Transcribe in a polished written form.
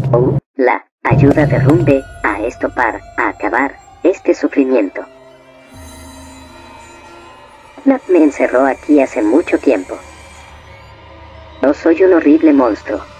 Oh, la ayuda derrumbe a estopar, a acabar este sufrimiento. Me encerró aquí hace mucho tiempo. No soy un horrible monstruo.